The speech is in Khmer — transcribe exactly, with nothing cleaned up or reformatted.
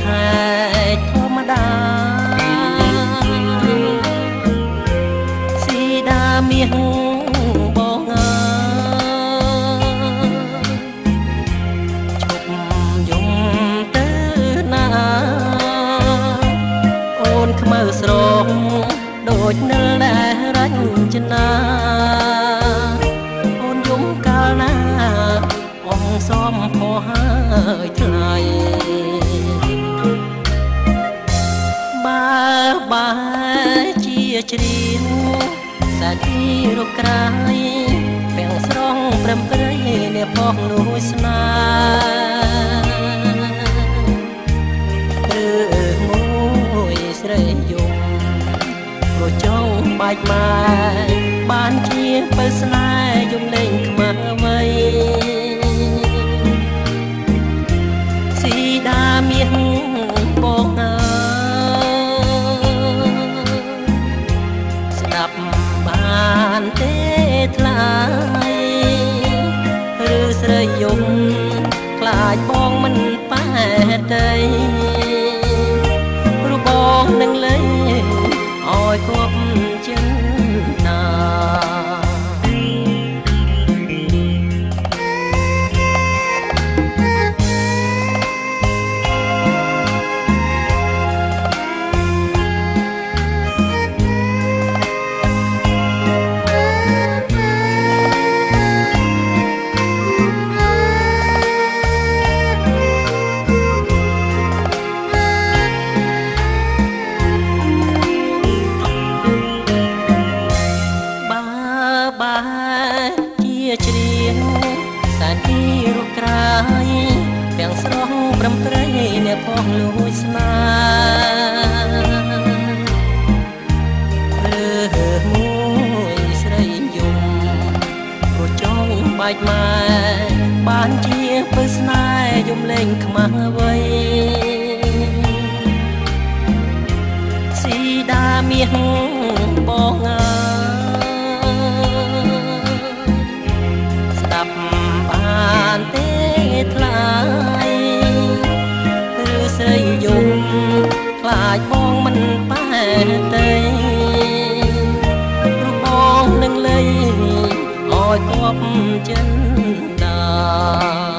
ហេតុធម្មតាស៊ីដាមាសបងអើឈប់យំទៅណាអូនខ្មៅស្រងដូចនិលដែលរញ្ចនាអូនយំកាលណាអងសំផោះហើយថ្លៃបើបើជាជ្រៀងសាជីរកក្រៃពាំងស្រងព្រំព្រៃអ្នកផងនោះស្នាឬមួយស្រីយំក៏ចង់បាច់ម៉ែបានជាបើស្នេហ៍យំលេងខ្មាស់អ្វីស៊ីដាមាសបងអើស្ដាប់បានទេថ្លៃឬស្រីយំខ្លាចបងមិនប៉ែតីព្រោះបងនឹងលេងឲ្យគប់ចិនណាជ្រៀងសាជីរកក្រៃពាំងស្រងព្រំព្រៃអ្នកផងលួចស្នារើមួយស្រីយំក៏ចង់បាច់ម៉ែបានជាបើស្នេហ៍យំលេងខ្មាស់អ្វីស៊ីដាមាសបងអើបានទេថ្លៃឬស្រីយំខ្លាចបងមិនប៉ែទេព្រោះបងនឹងលេងឲ្យគប់ចិនដា